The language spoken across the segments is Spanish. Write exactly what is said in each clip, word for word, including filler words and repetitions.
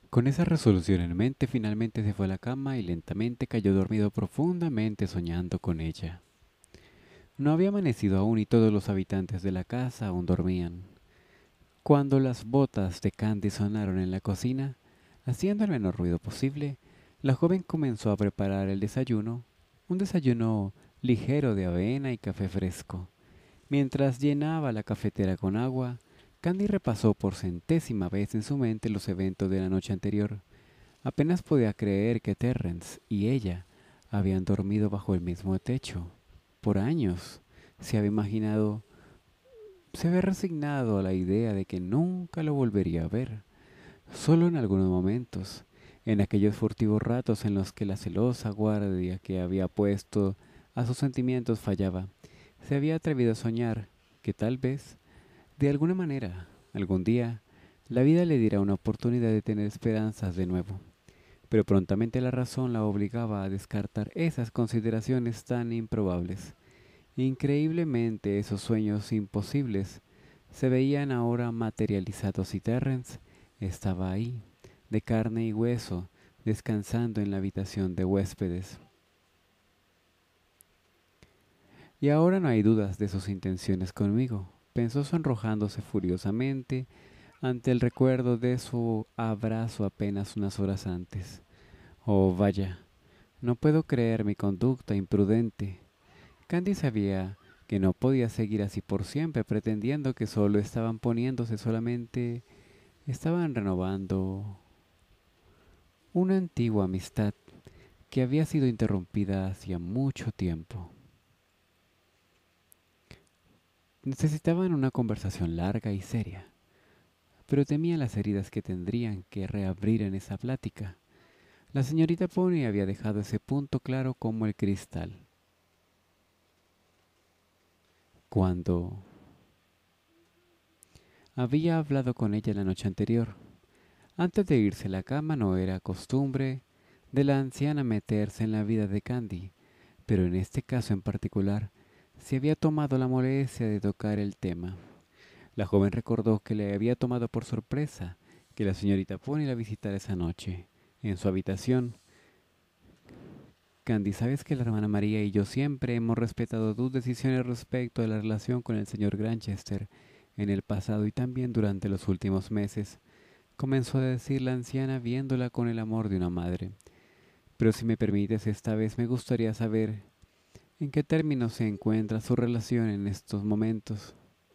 Con esa resolución en mente, finalmente se fue a la cama y lentamente cayó dormido profundamente soñando con ella. No había amanecido aún y todos los habitantes de la casa aún dormían. Cuando las botas de Candy sonaron en la cocina, haciendo el menor ruido posible, la joven comenzó a preparar el desayuno, un desayuno ligero de avena y café fresco. Mientras llenaba la cafetera con agua, Candy repasó por centésima vez en su mente los eventos de la noche anterior. Apenas podía creer que Terrence y ella habían dormido bajo el mismo techo. Por años se había imaginado, se había resignado a la idea de que nunca lo volvería a ver. Solo en algunos momentos, en aquellos furtivos ratos en los que la celosa guardia que había puesto a sus sentimientos fallaba, se había atrevido a soñar que tal vez, de alguna manera, algún día, la vida le diera una oportunidad de tener esperanzas de nuevo. Pero prontamente la razón la obligaba a descartar esas consideraciones tan improbables. Increíblemente esos sueños imposibles se veían ahora materializados y Terrence estaba ahí, de carne y hueso, descansando en la habitación de huéspedes. Y ahora no hay dudas de sus intenciones conmigo, pensó sonrojándose furiosamente ante el recuerdo de su abrazo apenas unas horas antes. Oh, vaya, no puedo creer mi conducta imprudente. Candy sabía que no podía seguir así por siempre, pretendiendo que solo estaban poniéndose solamente, estaban renovando una antigua amistad que había sido interrumpida hacía mucho tiempo. Necesitaban una conversación larga y seria, pero temía las heridas que tendrían que reabrir en esa plática. La señorita Pony había dejado ese punto claro como el cristal. Cuando había hablado con ella la noche anterior, antes de irse a la cama no era costumbre de la anciana meterse en la vida de Candy, pero en este caso en particular se había tomado la molestia de tocar el tema. La joven recordó que le había tomado por sorpresa que la señorita Pony la visitara esa noche en su habitación. Candy, sabes que la hermana María y yo siempre hemos respetado tus decisiones respecto de la relación con el señor Granchester en el pasado y también durante los últimos meses, comenzó a decir la anciana viéndola con el amor de una madre. Pero si me permites, esta vez me gustaría saber en qué términos se encuentra su relación en estos momentos.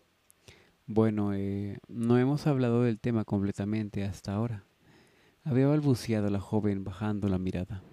Bueno, eh, no hemos hablado del tema completamente hasta ahora. Había balbuceado la joven bajando la mirada.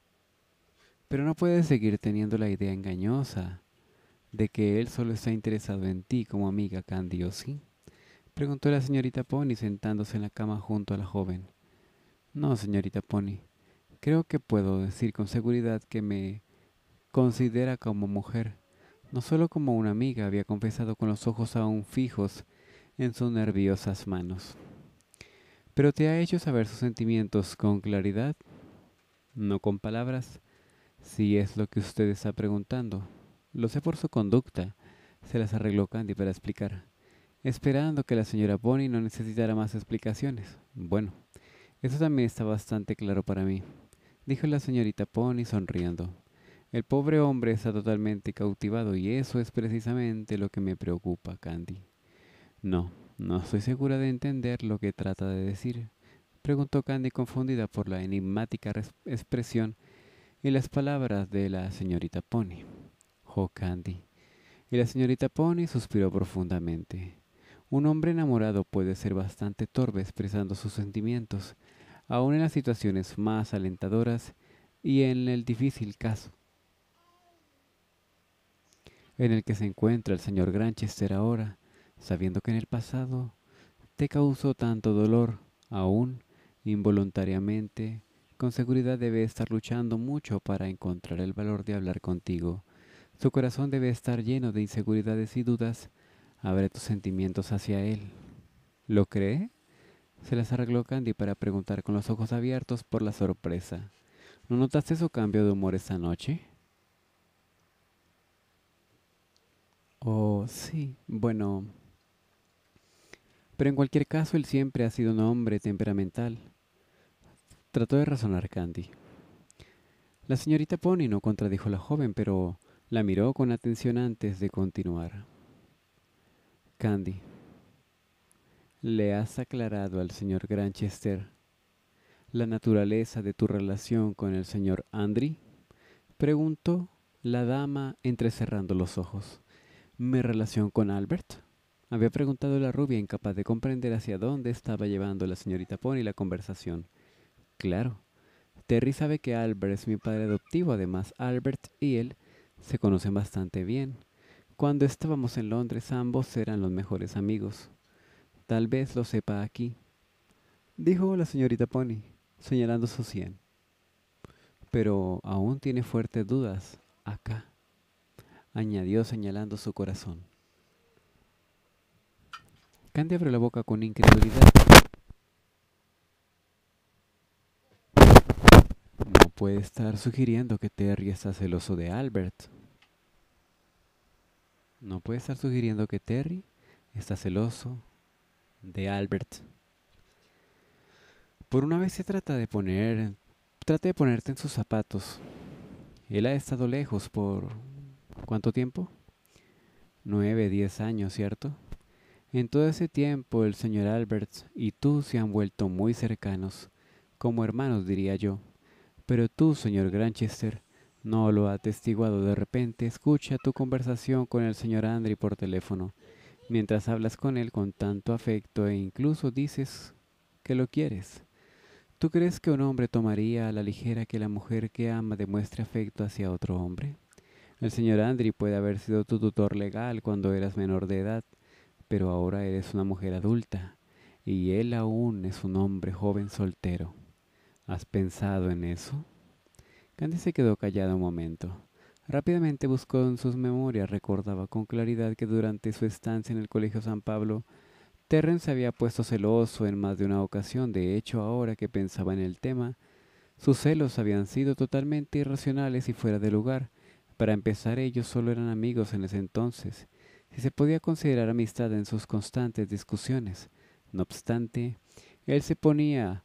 Pero no puedes seguir teniendo la idea engañosa de que él solo está interesado en ti como amiga, Candy, ¿o sí? Preguntó la señorita Pony sentándose en la cama junto a la joven. No, señorita Pony, creo que puedo decir con seguridad que me considera como mujer, no solo como una amiga, había confesado con los ojos aún fijos en sus nerviosas manos. Pero te ha hecho saber sus sentimientos con claridad, no con palabras, si es lo que usted está preguntando. Lo sé por su conducta, se las arregló Candy para explicar, esperando que la señora Bonnie no necesitara más explicaciones. Bueno, eso también está bastante claro para mí, dijo la señorita Pony sonriendo. El pobre hombre está totalmente cautivado y eso es precisamente lo que me preocupa, Candy. No, no estoy segura de entender lo que trata de decir, preguntó Candy confundida por la enigmática res- expresión y las palabras de la señorita Pony. Oh, Candy. Y la señorita Pony suspiró profundamente. Un hombre enamorado puede ser bastante torpe expresando sus sentimientos, aun en las situaciones más alentadoras y en el difícil caso en el que se encuentra el señor Granchester ahora, sabiendo que en el pasado te causó tanto dolor, aún involuntariamente, con seguridad debe estar luchando mucho para encontrar el valor de hablar contigo. Su corazón debe estar lleno de inseguridades y dudas. Abre tus sentimientos hacia él. ¿Lo cree? Se las arregló Candy para preguntar con los ojos abiertos por la sorpresa. ¿No notaste su cambio de humor esta noche? Oh, sí. Bueno, pero en cualquier caso él siempre ha sido un hombre temperamental. trató de razonar Candy. La señorita Pony no contradijo a la joven, pero la miró con atención antes de continuar. Candy, ¿le has aclarado al señor Granchester la naturaleza de tu relación con el señor Andry?, preguntó la dama entrecerrando los ojos. ¿Mi relación con Albert?, había preguntado la rubia, incapaz de comprender hacia dónde estaba llevando la señorita Pony la conversación. Claro, Terry sabe que Albert es mi padre adoptivo. Además, Albert y él se conocen bastante bien. Cuando estábamos en Londres, ambos eran los mejores amigos. Tal vez lo sepa aquí, dijo la señorita Pony, señalando su sien. Pero aún tiene fuertes dudas acá, añadió señalando su corazón. Candy abrió la boca con incredulidad. No puede estar sugiriendo que Terry está celoso de Albert. No puede estar sugiriendo que Terry está celoso de Albert. Por una vez se trata de poner, trate de ponerte en sus zapatos. Él ha estado lejos por ¿cuánto tiempo? Nueve, diez años, ¿cierto? En todo ese tiempo el señor Albert y tú se han vuelto muy cercanos, como hermanos diría yo. Pero tú, señor Granchester, no lo ha atestiguado. De repente escucha tu conversación con el señor Andry por teléfono, mientras hablas con él con tanto afecto e incluso dices que lo quieres. ¿Tú crees que un hombre tomaría a la ligera que la mujer que ama demuestre afecto hacia otro hombre? El señor Andry puede haber sido tu tutor legal cuando eras menor de edad, pero ahora eres una mujer adulta, y él aún es un hombre joven soltero. ¿Has pensado en eso? Candy se quedó callada un momento. Rápidamente buscó en sus memorias. Recordaba con claridad que durante su estancia en el Colegio San Pablo, Terrence se había puesto celoso en más de una ocasión. De hecho, ahora que pensaba en el tema, sus celos habían sido totalmente irracionales y fuera de lugar. Para empezar, ellos solo eran amigos en ese entonces, si se podía considerar amistad en sus constantes discusiones. No obstante, él se ponía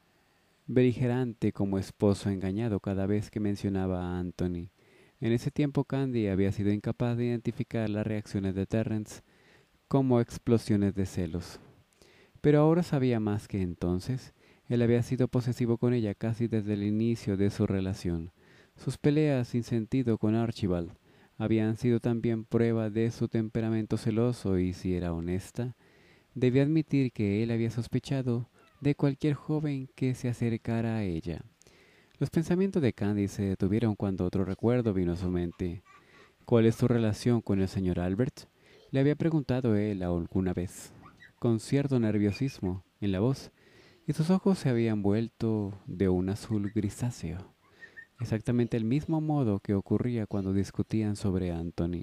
beligerante como esposo engañado cada vez que mencionaba a Anthony. En ese tiempo Candy había sido incapaz de identificar las reacciones de Terrence como explosiones de celos. Pero ahora sabía más que entonces. Él había sido posesivo con ella casi desde el inicio de su relación. Sus peleas sin sentido con Archibald habían sido también prueba de su temperamento celoso y, si era honesta, debía admitir que él había sospechado de cualquier joven que se acercara a ella. Los pensamientos de Candy se detuvieron cuando otro recuerdo vino a su mente. ¿Cuál es tu relación con el señor Albert?, le había preguntado él alguna vez, con cierto nerviosismo en la voz, y sus ojos se habían vuelto de un azul grisáceo, exactamente el mismo modo que ocurría cuando discutían sobre Anthony.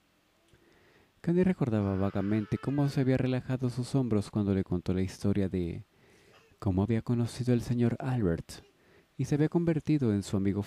Candy recordaba vagamente cómo se había relajado sus hombros cuando le contó la historia de cómo había conocido al señor Albert y se había convertido en su amigo,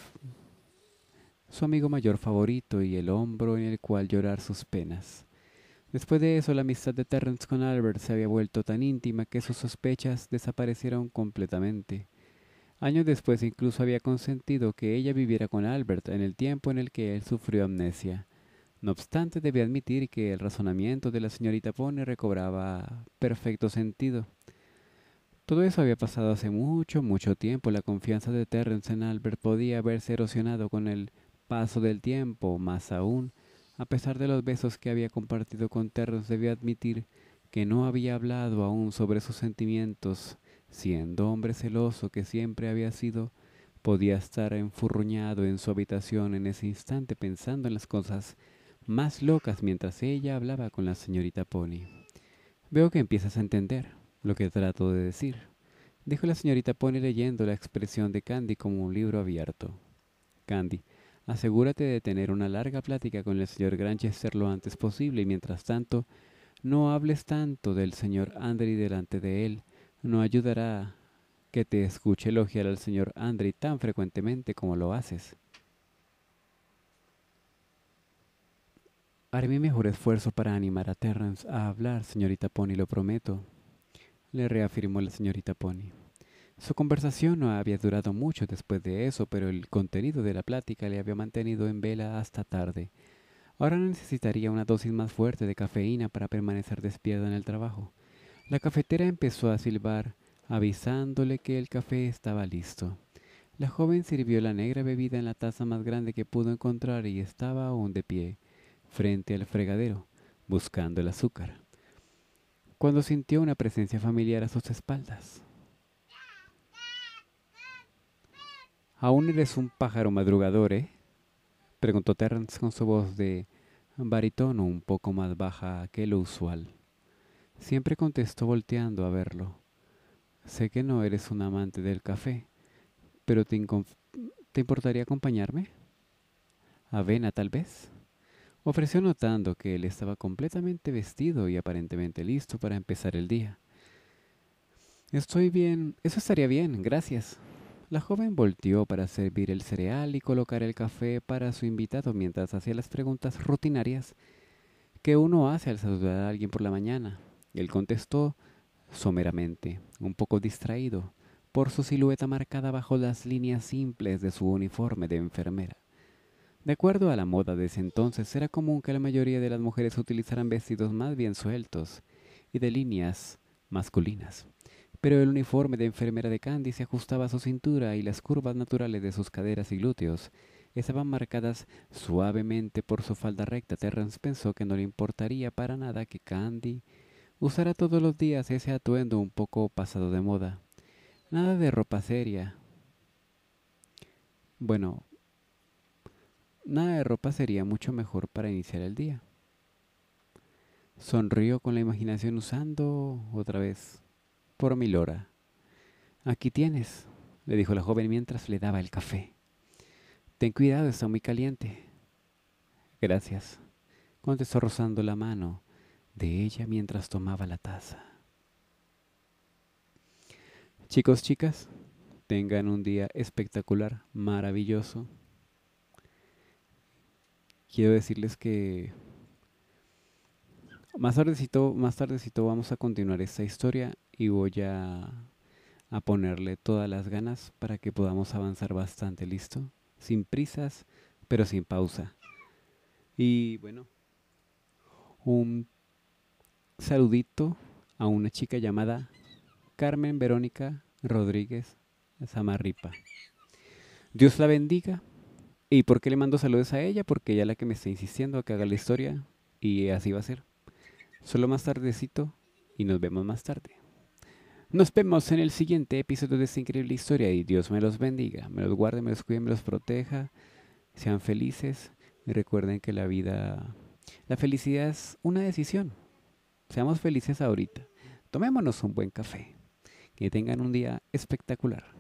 su amigo mayor favorito y el hombro en el cual llorar sus penas. Después de eso, la amistad de Terrence con Albert se había vuelto tan íntima que sus sospechas desaparecieron completamente. Años después incluso había consentido que ella viviera con Albert en el tiempo en el que él sufrió amnesia. No obstante, debía admitir que el razonamiento de la señorita Pony recobraba perfecto sentido. Todo eso había pasado hace mucho, mucho tiempo. La confianza de Terrence en Albert podía haberse erosionado con el paso del tiempo. Más aún, a pesar de los besos que había compartido con Terrence, debía admitir que no había hablado aún sobre sus sentimientos. Siendo hombre celoso que siempre había sido, podía estar enfurruñado en su habitación en ese instante pensando en las cosas más locas mientras ella hablaba con la señorita Pony. Veo que empiezas a entender lo que trato de decir, dijo la señorita Pony leyendo la expresión de Candy como un libro abierto. Candy, asegúrate de tener una larga plática con el señor Granchester lo antes posible y mientras tanto no hables tanto del señor Andry delante de él. No ayudará que te escuche elogiar al señor Andry tan frecuentemente como lo haces. Haré mi mejor esfuerzo para animar a Terrence a hablar, señorita Pony, lo prometo, le reafirmó la señorita Pony. Su conversación no había durado mucho después de eso, pero el contenido de la plática le había mantenido en vela hasta tarde. Ahora necesitaría una dosis más fuerte de cafeína para permanecer despierta en el trabajo. La cafetera empezó a silbar, avisándole que el café estaba listo. La joven sirvió la negra bebida en la taza más grande que pudo encontrar y estaba aún de pie, frente al fregadero, buscando el azúcar, cuando sintió una presencia familiar a sus espaldas. ¿Aún eres un pájaro madrugador, eh? Preguntó Terrence con su voz de barítono un poco más baja que lo usual. Siempre contestó volteando a verlo. Sé que no eres un amante del café, pero ¿te, inconf- ¿te importaría acompañarme? ¿Avena, tal vez? Ofreció notando que él estaba completamente vestido y aparentemente listo para empezar el día. Estoy bien, eso estaría bien, gracias. La joven volteó para servir el cereal y colocar el café para su invitado mientras hacía las preguntas rutinarias que uno hace al saludar a alguien por la mañana. Él contestó someramente, un poco distraído por su silueta marcada bajo las líneas simples de su uniforme de enfermera. De acuerdo a la moda de ese entonces, era común que la mayoría de las mujeres utilizaran vestidos más bien sueltos y de líneas masculinas. Pero el uniforme de enfermera de Candy se ajustaba a su cintura y las curvas naturales de sus caderas y glúteos estaban marcadas suavemente por su falda recta. Terrence pensó que no le importaría para nada que Candy usara todos los días ese atuendo un poco pasado de moda. Nada de ropa seria. Bueno, nada de ropa sería mucho mejor para iniciar el día. Sonrió con la imaginación usando otra vez por Milora. Aquí tienes, le dijo la joven mientras le daba el café. Ten cuidado, está muy caliente. Gracias, contestó rozando la mano de ella mientras tomaba la taza. Chicos, chicas, tengan un día espectacular, maravilloso. Quiero decirles que más tardecito, más tardecito vamos a continuar esta historia y voy a, a ponerle todas las ganas para que podamos avanzar bastante, ¿listo? Sin prisas, pero sin pausa. Y bueno, un saludito a una chica llamada Carmen Verónica Rodríguez Zamarripa. Dios la bendiga. ¿Y por qué le mando saludos a ella? Porque ella es la que me está insistiendo a que haga la historia y así va a ser. Solo más tardecito y nos vemos más tarde. Nos vemos en el siguiente episodio de esta increíble historia y Dios me los bendiga, me los guarde, me los cuide, me los proteja. Sean felices y recuerden que la vida, la felicidad es una decisión. Seamos felices ahorita. Tomémonos un buen café. Que tengan un día espectacular.